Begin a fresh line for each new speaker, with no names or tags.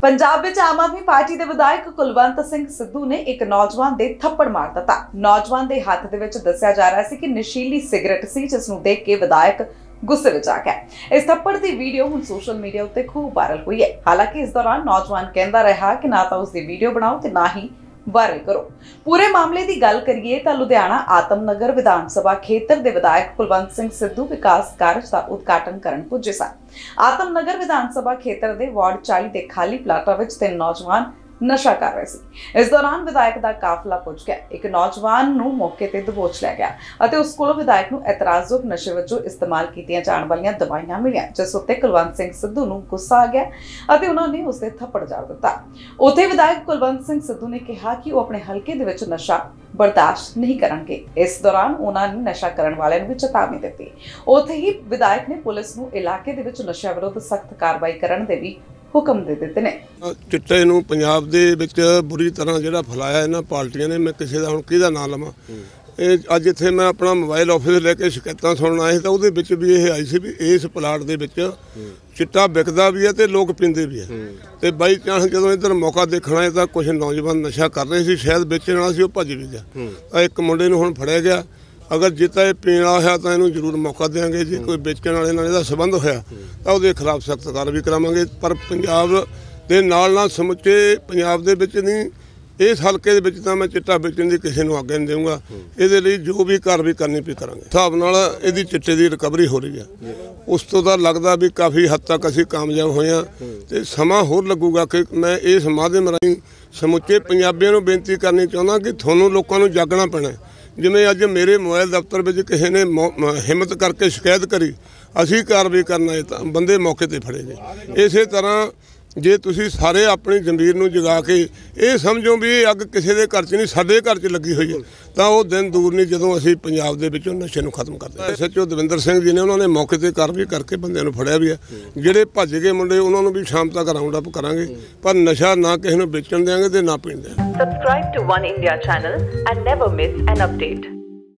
पंजाब विच आम आदमी पार्टी के विधायक कुलवंत सिंह सिद्धू ने एक नौजवान दे थप्पड़ मार दिता। नौजवान के हाथ दे विच दस्सिया जा रहा है कि नशीली सिगरेट सी, जिस नूं देख के विधायक गुस्से विच आ गया। इस थप्पड़ की वीडियो हुण सोशल मीडिया उत्ते खूब वायरल हुई है। हालांकि इस दौरान नौजवान कहता रहा कि ना तो उसकी वीडियो बनाओ ते ना ही वायरल करो। पूरे मामले की गल करिए तो लुधियाना आतमनगर विधान सभा खेतर के विधायक कुलवंत सिंह सिद्धू विकास कार्य का उद्घाटन करन पुजे सन। आतमनगर विधान सभा खेतर के वार्ड 40 के खाली प्लाटा विच 3 नौजवान नशा कर रहे थे। इस दौरान विधायक का काफिला पुज गया। एक नौजवान नूं मौके ते दबोच लिया गया और उस कोलों विधायक नूं एतराजयोग नशे वजों इस्तेमाल कीतियां जाण वालियां दवाइयां मिलियां, जिस उत्ते कुलवंत सिंह सिद्धू नूं गुस्सा आ गया और उन्होंने उसते थप्पड़ जड़ दिता। उत्थे विधायक कुलवंत सिंह सिद्धू ने कहा कि वो अपने हलके दे विच नशा बर्दाश्त नहीं करनगे। इस दौरान उन्होंने नशा करन वालियां नूं भी चेतावनी दी। उत्थे ही विधायक ने पुलिस नूं इलाके दे विच नशा विरुद्ध सख्त कार्रवाई करन दे भी हुक्म दे दिते ने।
चिट्टे नूं पंजाब दे विच बुरी तरह जिहड़ा फैलाया इन्हां पार्टियां ने, मैं किसी दा हुण किहदा नाम लवां। अज इत्थे मैं अपना मोबाइल ऑफिस लैके शिकायतां सुणन आए तां उहदे विच भी ये आई सी भी इस प्लाट दे विच चिट्टा विकदा भी है ते लोग पींदे भी है। ते बाई चांस जदों इधर मौका देखण आए तां कुछ नौजवान नशा कर रहे सी, शायद बेचण वाला सी, वो भज भी गया। तां एक मुंडे नूं हुण फड़िया गया। अगर जिता ये पीण वाला होया तो इनू जरूर मौका देंगे। जो कोई बेचण वाले नाल इहदा संबंध होया तो उसके खिलाफ सख्त कार्रवाई करावांगे। पर पंजाब दे नाल नाल समुचे पंजाब दे विच नहीं, इस हल्के दे विच तां मैं चिट्टा बेचण दी किसी नूं आग्या नहीं देऊंगा। इहदे लई जो भी कार्रवाई करनी पई करांगे। हिसाब नाल इहदी चिट्टे दी रिकवरी हो रही है। उस तो तां लगदा भी काफ़ी हद तक असीं कामयाब होए हां ते समां होर लगूगा कि मैं इस माध्यम राहीं समुचे पंजाबियों नूं बेनती करनी चाहुंदा कि तुहानूं लोकां नूं जागना पैणा। जिमें अज मेरे मोबाइल दफ्तर में किसी ने हिम्मत करके शिकायत करी, असी कार्रवाई करना तो बंदे मौके पर फड़े गए। इस तरह जे तुसी सारे अपनी जमीर नूं जगा के ये समझो भी अग किसी के घर च नहीं, साडे घर च लगी हुई है, तो वो दिन दूर नहीं जदों असी पंजाब दे विचों नशे नूं खत्म करते। SHO दविंदर सिंह जी ने उन्होंने मौके पर कार्रवाई करके बंदे नूं फड़िया भी है। जिहड़े भज गए मुंडे उन्होंने भी शाम तक राउंड अप करांगे, पर नशा ना किसी नूं बेचण देंगे ते ना पीण देंगे।
Subscribe to One India channel and never miss an update.